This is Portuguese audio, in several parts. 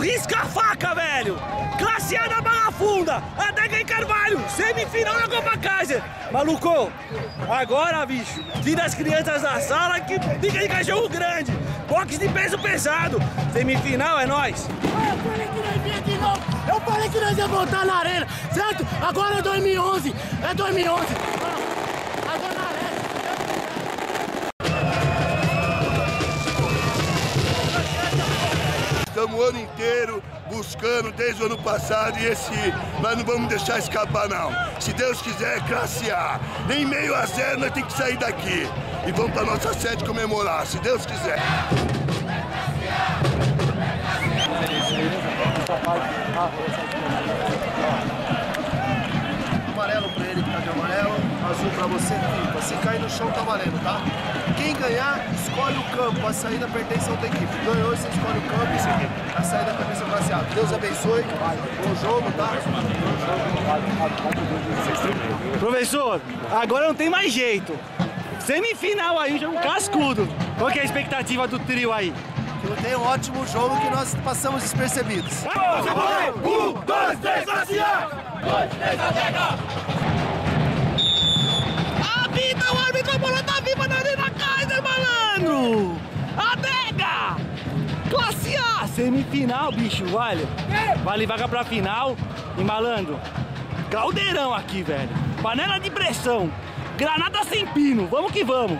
risca a faca, velho! Classe A da Barra Funda, Adega e Carvalho, semifinal da Copa Kaiser. Maluco, agora, bicho, tira as crianças da sala que fica de cachorro grande. Boxe de peso pesado. Semifinal é nóis. Eu falei que nós vinha de novo. Eu falei que nós ia voltar na arena, certo? Agora é 2011. É 2011. Agora na arena. Estamos o ano inteiro buscando desde o ano passado e nós não vamos deixar escapar não. Se Deus quiser, classe A. Nem meio a zero nós temos que sair daqui. E vamos para nossa sede comemorar, se Deus quiser. Amarelo pra ele que tá de amarelo, azul pra você que fica. Se cair no chão tá valendo, tá? Quem ganhar, escolhe o campo. A saída pertence a outra equipe. Ganhou, você escolhe o campo e seguir. A saída pertence ao classe A. Deus abençoe. Bom jogo, tá? Professor, agora não tem mais jeito. Semifinal aí, jogo cascudo. Qual que é a expectativa do trio aí? Que tem um ótimo jogo que nós passamos despercebidos. 1, 2, 3, classe A! 2, 3, Adega! Apita, o árbitro, a bola tá viva na Arena Kaiser, malandro! Adega! Classe A! Semifinal, bicho, vale. Vale vaga pra final. E, malandro, caldeirão aqui, velho. Panela de pressão. Granada sem pino. Vamos que vamos.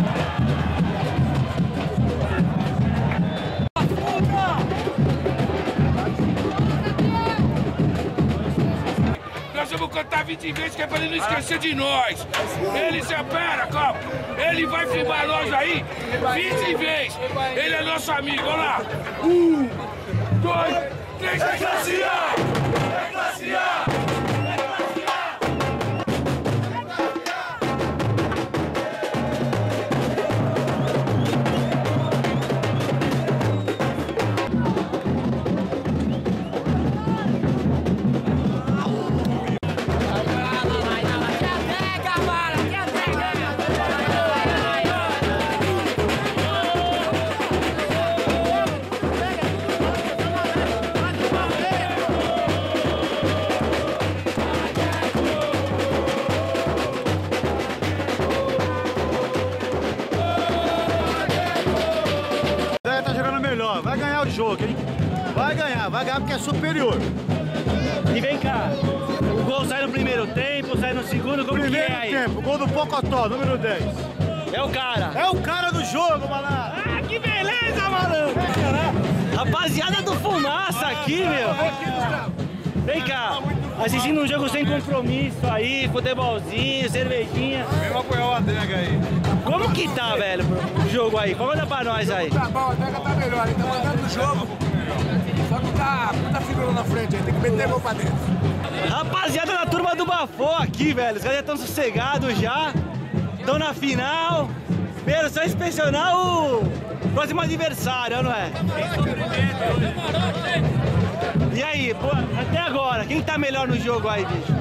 Nós vamos cantar 20 vezes que é pra ele não esquecer de nós. Ele se apera, calma. Ele vai filmar nós aí 20 vezes. Ele é nosso amigo, olha lá. 1, 2, 3, é classe A! É classe A! Vai ganhar o jogo, hein? Vai ganhar porque é superior. E vem cá, o gol sai no primeiro tempo, sai no segundo, como que é aí? Primeiro tempo, gol do Pocotó, número 10. É o cara. É o cara do jogo, malandro. Ah, que beleza, malandro. Rapaziada do Fumaça aqui, meu. Vem cá, assistindo um jogo sem compromisso aí, futebolzinho, cervejinha. Vem apoiar o Adega aí. Como que tá, velho, o jogo aí? Conta pra nós aí. Tá bom, a Adega tá melhor, ele tá mandando no jogo. Só que tá figurando na frente aí, tem que meter a mão pra dentro. Rapaziada da turma do Bafô aqui, velho. Os caras já estão sossegados já. Estão na final. Espero só inspecionar o próximo adversário, não é? E aí, pô, até agora, quem tá melhor no jogo aí, bicho?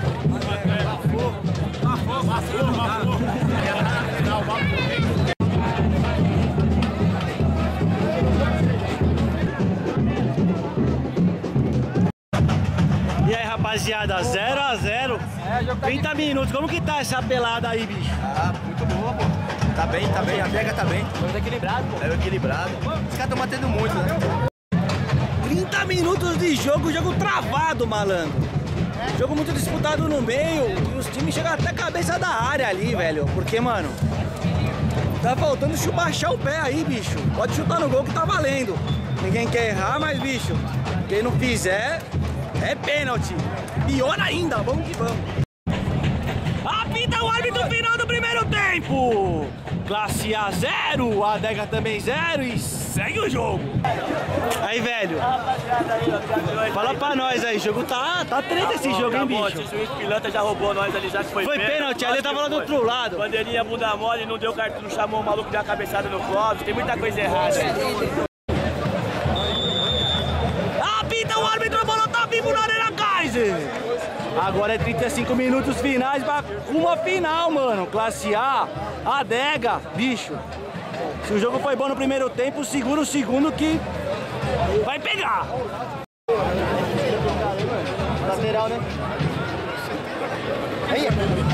E aí, rapaziada, 0 a 0, 30 minutos, como que tá essa pelada aí, bicho? Ah, muito boa, pô. Tá bem, a Adega tá bem. Tá equilibrado, pô. É equilibrado. Os caras tão batendo muito, né? 30 minutos de jogo travado, malandro. Jogo muito disputado no meio e os times chegam até a cabeça da área ali, velho. Porque, mano, tá faltando baixar o pé aí, bicho. Pode chutar no gol que tá valendo. Ninguém quer errar, mas, bicho, quem não fizer é pênalti. Pior ainda, vamos que vamos. Apita o árbitro final do primeiro tempo. Classe A 0, a Adega também 0 e segue o jogo. Aí, velho, fala pra nós aí, o jogo tá treta esse jogo, hein, bicho? O juiz pilantra já roubou nós ali, já que foi pênalti, ali tava lá do outro lado. Bandeirinha bunda mole, não deu cartão, não chamou o maluco de uma cabeçada no Clóvis, tem muita coisa errada. Apita o árbitro, a bola tá vivo na Arena Kaiser. Agora é 35 minutos finais pra uma final, mano. Classe A, Adega, bicho. Se o jogo foi bom no primeiro tempo, segura o segundo que vai pegar. Lateral, né? Aí.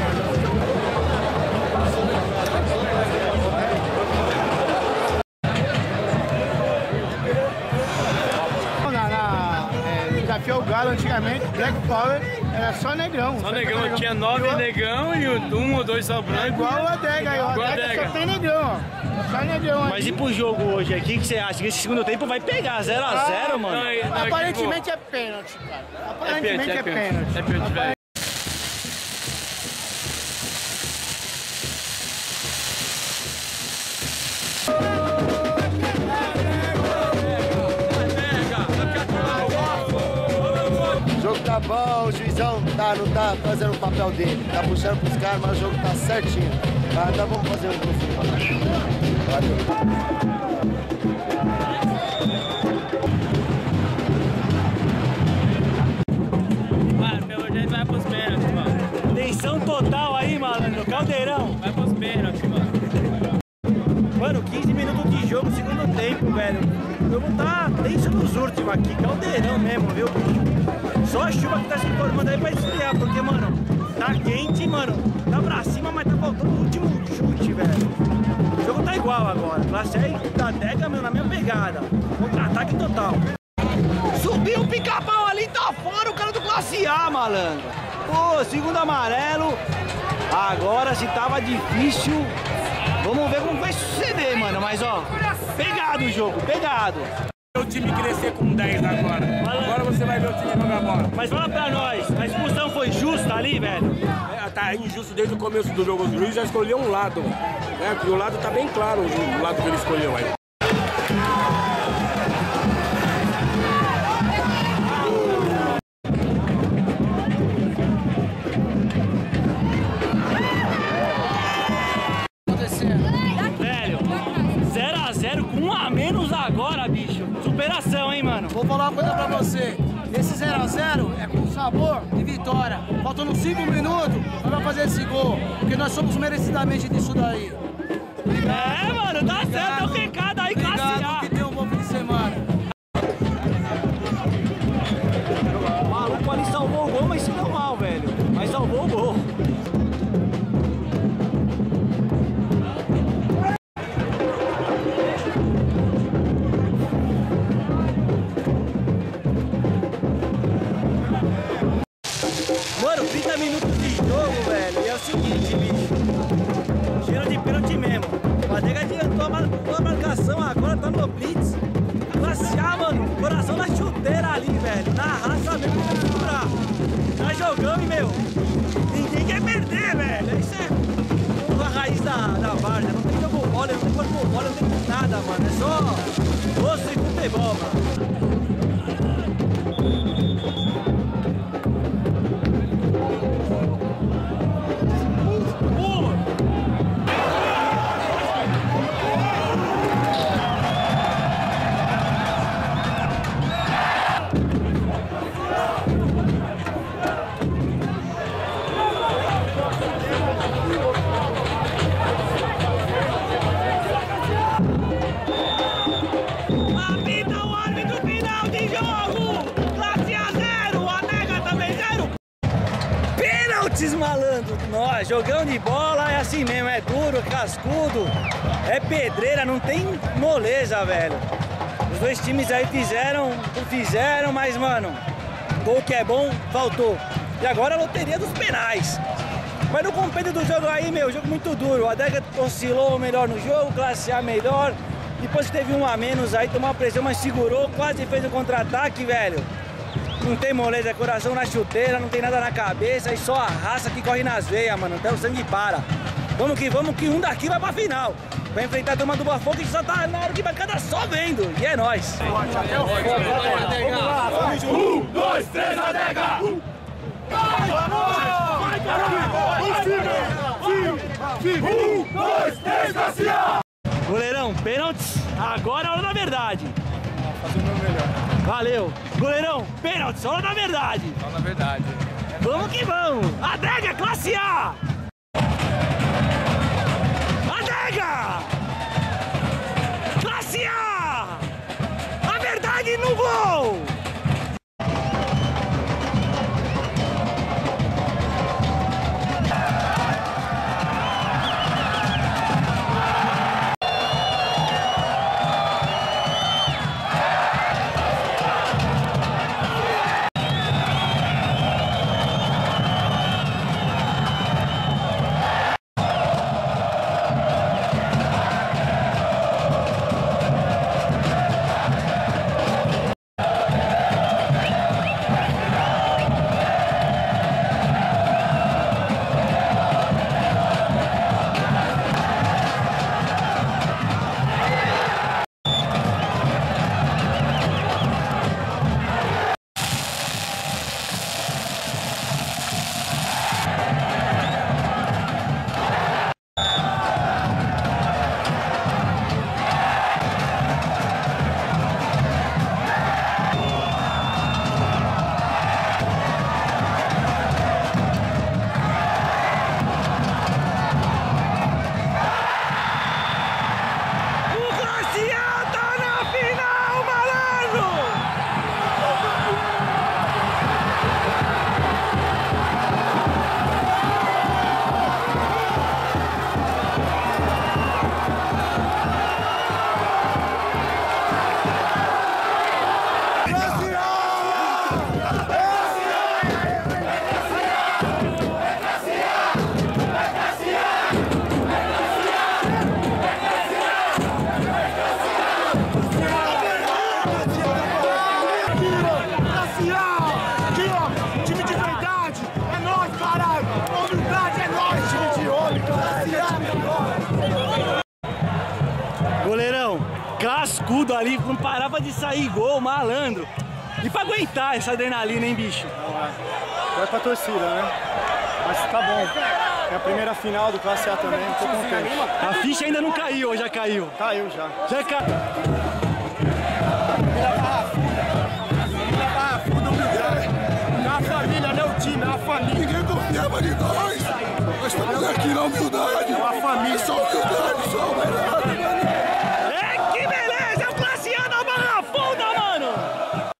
Desafio ao Galo antigamente, Black Power era só negrão. Só negrão, tinha 9 negão e 1 ou 2 só branco. Igual o Adega aí, o Adega só tem negrão, ó. Só negrão. Mas e pro jogo hoje aqui, o que você acha? Que esse segundo tempo vai pegar 0 a 0, mano? Aparentemente é pênalti, cara. Aparentemente é pênalti. É pênalti, velho. O jogo tá bom, o juizão não tá fazendo o papel dele. Tá puxando pros caras, mas o jogo tá certinho. Tá, vamos fazer um gol. Mano, pelo jeito vai pros pênaltis, mano. Tensão total aí, malandro. Caldeirão. Vai pros pênaltis, mano. Mano, 15 minutos de jogo, segundo tempo, velho. O jogo tá tenso nos últimos aqui, caldeirão mesmo, viu? Só a chuva que tá se formando aí pra esfriar, porque, mano, tá quente, mano. Tá pra cima, mas tá faltando o último chute, velho. O jogo tá igual agora. Classe A da Adega, meu, na minha pegada. Contra-ataque total. Subiu o pica-pau ali, tá fora o cara do Classe A, malandro. Pô, segundo amarelo. Agora, se tava difícil, vamos ver como vai suceder, mano. Mas, ó, pegado o jogo, pegado. O time crescer com 10 agora. Agora você vai ver o time jogar bola. Mas fala pra nós, a expulsão foi justa ali, velho? Tá injusto desde o começo do jogo. O juiz já escolheu um lado. Né? E o lado tá bem claro, o lado que ele escolheu aí. Velho, 0 a 0 com 1 a menos agora, bicho. Superação, hein, mano? Vou falar uma coisa pra você. Esse 0 a 0 é com sabor de vitória. Faltando 5 minutos, nós vamos fazer esse gol. Porque nós somos merecidamente disso daí. É, mano, tá certo, é o recado aí, Classe A. Obrigado, que tenha um bom fim de semana. O maluco ali salvou o gol, mas se deu mal, velho. Mas salvou o gol. Mano, 30 minutos de jogo, velho. E é o seguinte, bicho. Cheiro de pênalti mesmo. O Adega adiantou a marcação, agora tá no blitz. Classe A, mano. Coração da chuteira ali, velho. Na raça mesmo pra segurar. Tá jogando, meu. Ninguém quer perder, velho. Isso é a raiz da várzea. Não tem jogo bola, não tem corpo bola, não tem nada, mano. É só osso e futebol, mano. Apita o árbitro, final de jogo! Classe A 0, Adega também 0. Pênaltis, malandro! Nós, jogão de bola é assim mesmo, é duro, cascudo, é pedreira, não tem moleza, velho. Os dois times aí fizeram, mas, mano, gol que é bom, faltou. E agora a loteria dos penais. Mas no compêndio do jogo aí, meu, jogo muito duro. O Adega oscilou melhor no jogo, Classe A melhor. Depois teve 1 a menos aí, tomou uma pressão, mas segurou, quase fez o contra-ataque, velho. Não tem moleza, é coração na chuteira, não tem nada na cabeça, e só a raça que corre nas veias, mano, até o sangue para. Vamos, que um daqui vai pra final. Vai enfrentar a turma do Botafogo, que só tá na hora de bancada só vendo. E é nóis. Vamos lá, 1, 2, 3, Adega! 1, 2, 3, Classe A! Goleirão, pênaltis, agora é a hora da verdade. Fazer o meu melhor. Valeu. Goleirão, pênaltis, hora da verdade. Fala na verdade. Vamos que vamos. Adega, Classe A. Adega! Classe A! A verdade cascudo ali, não parava de sair gol, malandro. E pra aguentar essa adrenalina, hein, bicho? Vai pra torcida, né? Mas tá bom. É a primeira final do Classe A também, tô contente. A ficha ainda não caiu ou já caiu? Caiu já. Já caiu. É a família, não é o time, é a família. Ninguém confiava de nós. Nós estamos aqui na humildade. É uma família. Só humildade, só humildade. É, que beleza! É o Classe A da Barra Funda, mano!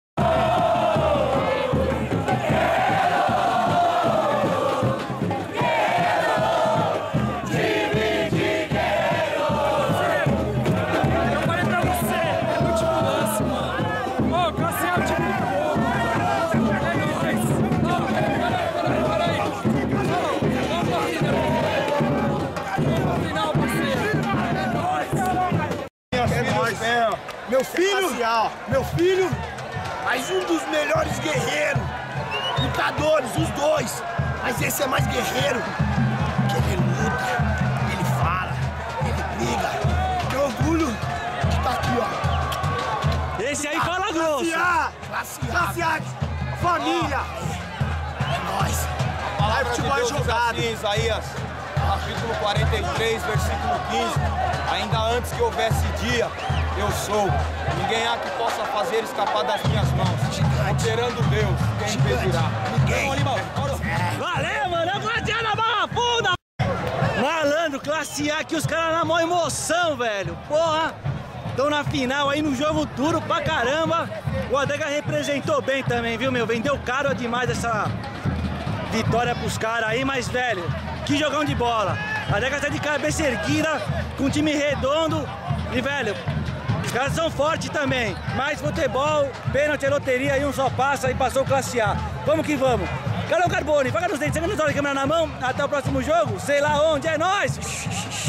Meu filho, mais um dos melhores guerreiros, lutadores, os dois. Mas esse é mais guerreiro, que ele luta, ele fala, ele briga. Que orgulho de estar aqui, ó. Esse aí fala grosso. Classe A, família. É nóis. A palavra de Deus diz assim, Isaías, capítulo 43, versículo 15. Ainda antes que houvesse dia, eu sou. Ninguém há que possa fazer escapar das minhas mãos. Operando Deus, quem impedirá? Ninguém. Valeu, mano! É o Classe A da Barra Funda! Malandro, Classe A que os caras na maior emoção, velho. Porra! Estão na final aí no jogo duro pra caramba. O Adega representou bem também, viu, meu? Vendeu caro demais essa vitória pros caras aí, mas, velho, que jogão de bola. A Adega tá de cabeça erguida, com um time redondo e, velho, os caras são fortes também. Mais futebol, pênalti, loteria e um só passa e passou o Classe A. Vamos que vamos. Cadê o Carbone? Vaga nos dentes, chega nos olhos, câmera na mão. Até o próximo jogo, sei lá onde, é nóis!